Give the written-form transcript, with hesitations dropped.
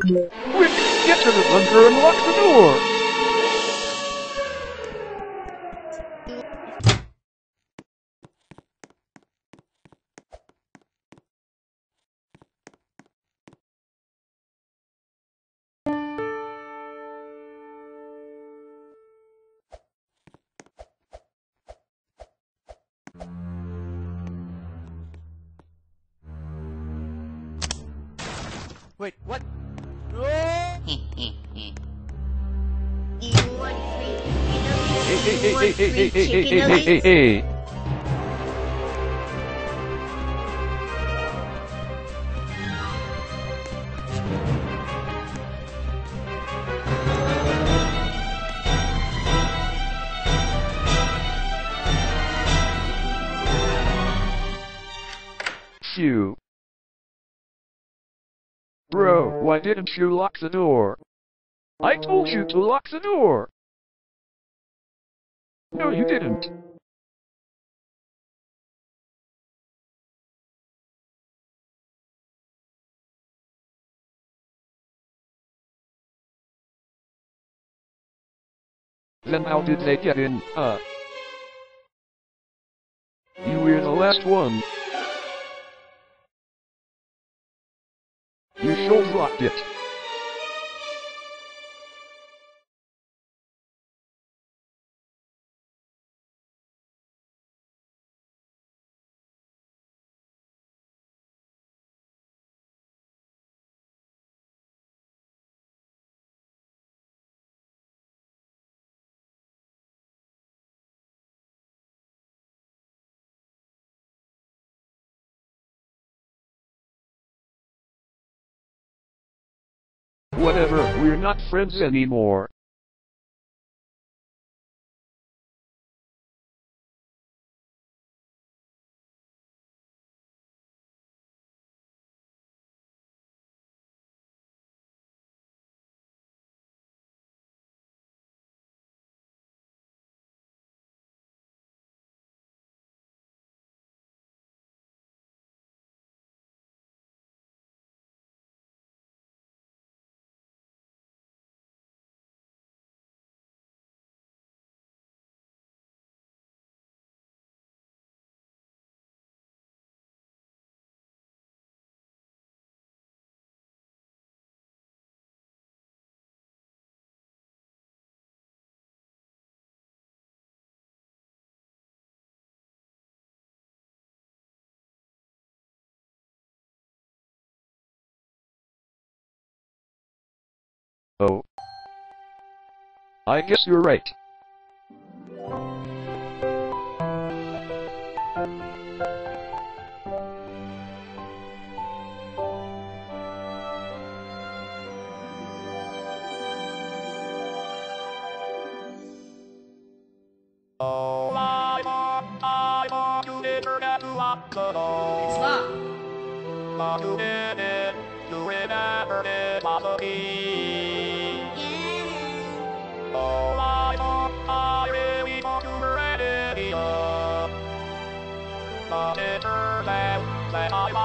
Quick, get to the bunker and lock the door! Wait, what? You want free chicken nuggets? Hey! Phew. Bro, why didn't you lock the door? I told you to lock the door! No, you didn't. Then how did they get in, You were the last one. You sure locked it. Whatever, we're not friends anymore. Oh. I guess you're right. It's locked. Yeah.